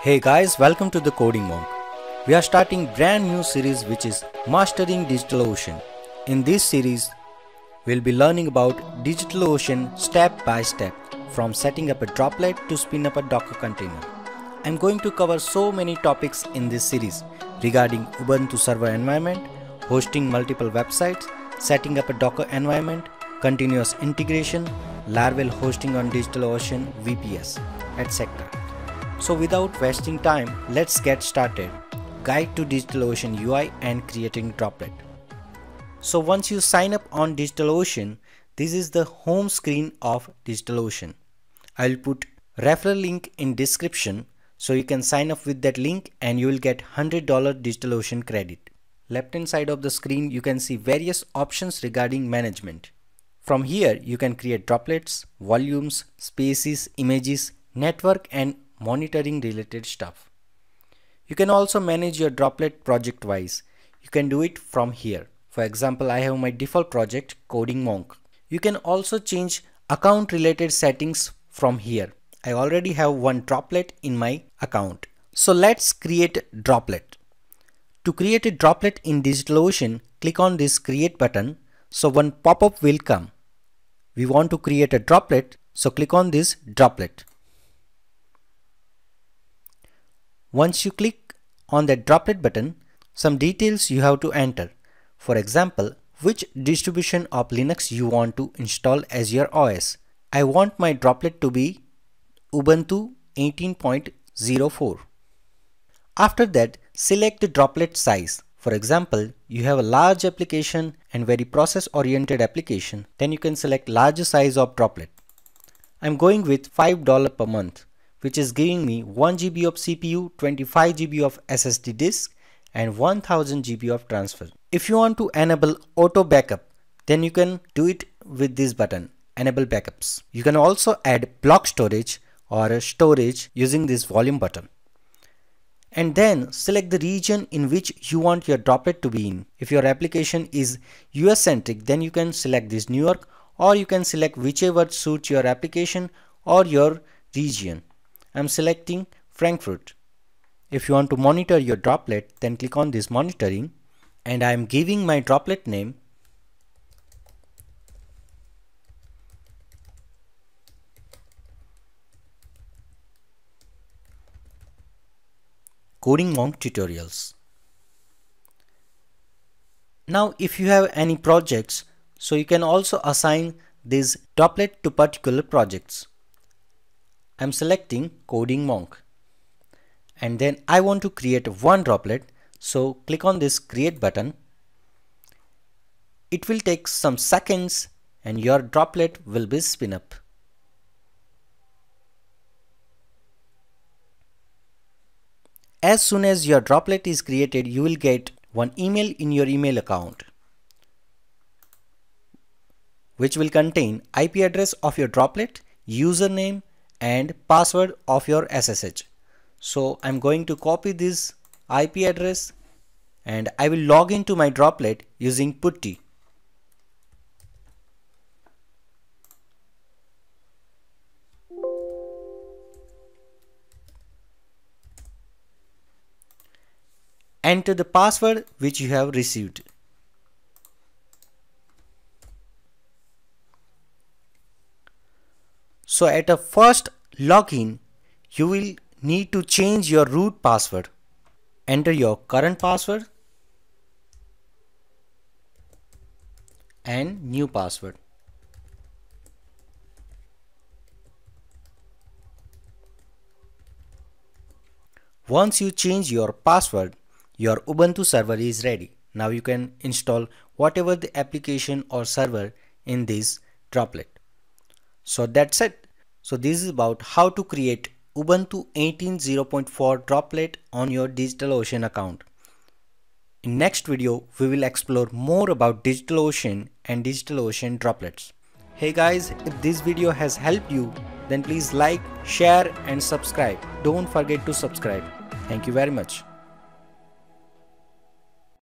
Hey guys, welcome to the Coding Monk. We are starting brand new series which is Mastering DigitalOcean. In this series, we'll be learning about DigitalOcean step by step, from setting up a droplet to spin up a Docker container. I'm going to cover so many topics in this series regarding Ubuntu server environment, hosting multiple websites, setting up a Docker environment, continuous integration, Laravel hosting on DigitalOcean, VPS, etc. So without wasting time, let's get started. Guide to DigitalOcean UI and creating Droplet. So once you sign up on DigitalOcean, this is the home screen of DigitalOcean. I'll put referral link in description so you can sign up with that link and you will get $100 DigitalOcean credit. Left hand side of the screen you can see various options regarding management. From here you can create droplets, volumes, spaces, images, network and monitoring related stuff. You can also manage your droplet project wise. You can do it from here. For example, I have my default project Coding Monk. You can also change account related settings from here. I already have one droplet in my account. So let's create droplet. To create a droplet in DigitalOcean, click on this create button. So one pop-up will come. We want to create a droplet, so click on this droplet. Once you click on that droplet button, some details you have to enter. For example, which distribution of Linux you want to install as your OS. I want my droplet to be Ubuntu 18.04. After that, select the droplet size. For example, you have a large application and very process oriented application, then you can select larger size of droplet. I'm going with $5 per month, which is giving me 1 GB of CPU, 25 GB of SSD disk and 1000 GB of transfer. If you want to enable auto backup, then you can do it with this button, enable backups. You can also add block storage or storage using this volume button. And then select the region in which you want your droplet to be in. If your application is US centric, then you can select this New York, or you can select whichever suits your application or your region. I'm selecting Frankfurt. If you want to monitor your droplet, then click on this monitoring and I'm giving my droplet name Coding Monk Tutorials. Now if you have any projects, so you can also assign this droplet to particular projects. I'm selecting Coding Monk and then I want to create one droplet, so click on this create button. It will take some seconds and your droplet will be spin up. As soon as your droplet is created, you will get one email in your email account which will contain IP address of your droplet, username and password of your SSH. So I'm going to copy this IP address and I will log into my droplet using putty. Enter the password which you have received. So at a first login, you will need to change your root password. Enter your current password and new password. Once you change your password, your Ubuntu server is ready. Now you can install whatever the application or server in this droplet. So that's it. So this is about how to create Ubuntu 18.04 droplet on your DigitalOcean account. In next video, we will explore more about DigitalOcean and DigitalOcean droplets. Hey guys, if this video has helped you, then please like, share and subscribe. Don't forget to subscribe. Thank you very much.